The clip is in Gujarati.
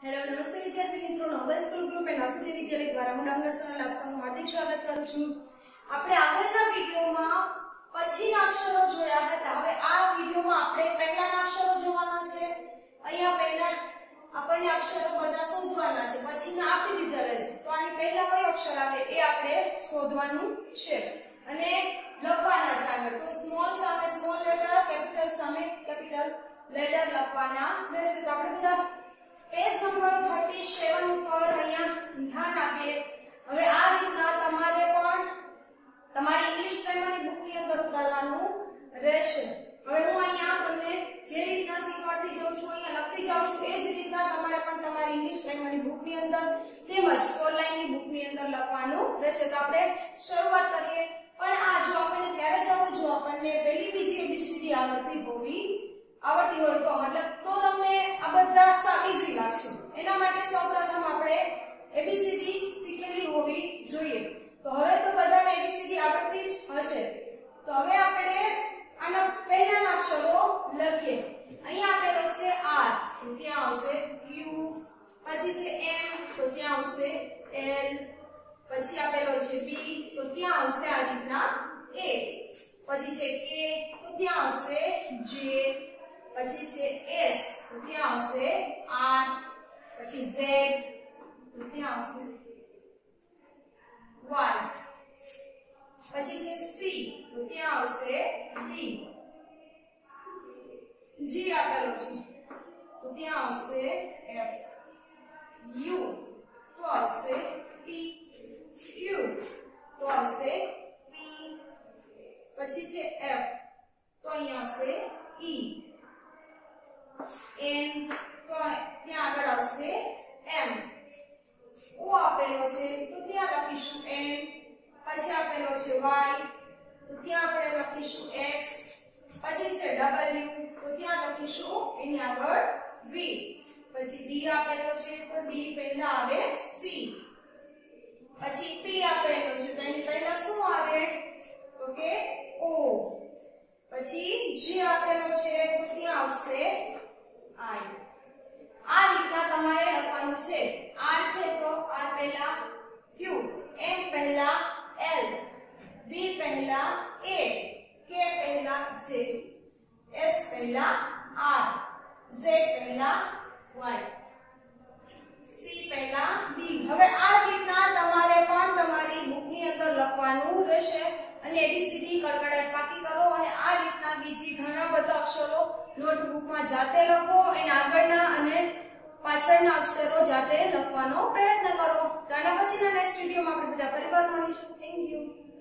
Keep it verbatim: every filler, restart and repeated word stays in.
हेलो नमस्ते विद्यार्थी मित्रों, नोबेल स्कूल ग्रुप एंड आसुदी विद्यालय द्वारा હું ડાંગર સોનલ આપ સૌનું હાર્દિક સ્વાગત કરું છું। આપણે આગળના વિડિયોમાં પછીના અક્ષરો જોયા હતા। હવે આ વિડિયોમાં આપણે પહેલાના અક્ષરો જોવાના છે। અહીંયા પહેલા આપણને અક્ષરો બધા શોધવાના છે, પછીના આપી દીધેલા છે, તો આની પહેલા કયો અક્ષર આવે એ આપણે શોધવાનું છે અને લખવાના છે આગળ। તો સ્મોલ સામે સ્મોલ લેટર, કેપિટલ સામે કેપિટલ લેટર લખવાના રહેશે। તો આપણે બધા पेज नंबर सैंतीस पर અહીંયા ધ્યાન આપીએ। હવે આ રીતના તમારે પણ તમારી ઇંગ્લિશ પ્રાઇમરી બુક ની અંદર ઉતારવાનું રહેશે। હવે હું અહીંયા તમને જે રીતના શીખવાડતી જાઉં છું, અહીંયા લખતી જાઉં છું, એ જ રીતના તમારે પણ તમારી ઇંગ્લિશ પ્રાઇમરી બુક ની અંદર તેમજ ફોર લાઈન ની બુક ની અંદર લખવાનું રહેશે। તો આપણે શરૂઆત કરીએ। પણ આ જો આપણે ત્યારે જ આપણે જો આપણને પહેલી બીજી એબીસીડી આવડતી હોવી આવડતી હોય તો મતલબ તો તમને આ બધા સાવ ઈઝી લાગશે। એના માટે સૌપ્રથમ આપણે એબીસીડી શીખેલી હોવી જોઈએ। તો હવે તો બધાને એબીસીડી આવડતી જ હશે। તો હવે આપણે આના પહેલાના અક્ષરો લખીએ। અહીંયા આપેલો છે આર, તો ત્યાં આવશે યુ, પછી છે એમ, તો ત્યાં આવશે એલ, પછી આપેલો છે બી, તો ત્યાં આવશે આ રીતના એ, પછી છે કે, તો ત્યાં આવશે જે, પછી છે એસ, તો ત્યાં આવશે આર, પછી ઝેડ, તો ત્યાં આવશે વાય, પછી છે સી, તો ત્યાં આવશે ડી, જી આપેલો છે તો ત્યાં આવશે એફ, યુ તો આવશે ટી, ક્યુ તો આવશે પી, પછી છે એફ તો અહીં આવશે ઈ, एन तो ત્યાં આગળ આવશે એમ, ઓ આપેલો છે તો ત્યાં લખીશું એન, પછી આપેલો છે વાય તો ત્યાં આપણે લખીશું એક્સ, પછી છે ડબલ્યુ તો ત્યાં લખીશું એની આગળ વી, પછી ડી આપેલો છે તો ડી પહેલા આવે સી, પછી પી આપેલો છે તો એની પહેલા શું આવે તો કે ઓ, પછી જે આપેલો છે તો ત્યાં આવશે आई। आ रीतना तमारे लखवानुं छे। आर छे तो आर पहला क्यू, एम पहला एल, बी पहला ए, के पहला जे, एस पहला आर, जेड पहला वाय, सी पहला डी। હવે આ રીતના તમારે પણ તમારી બુકની અંદર લખવાનું રહેશે અને એબીસીડી કડકડાટ પાકી કરો અને આ રીતના બીજી ઘણા બધા અક્ષરો નોટબુકમાં જાતે લખો અને આગળના અને પાછળના અક્ષરો જાતે લખવાનો પ્રયત્ન કરો। તો આના પછીના નેક્સ્ટ વિડિયોમાં આપણે બધા ફરીવાર મળીશું। Thank you.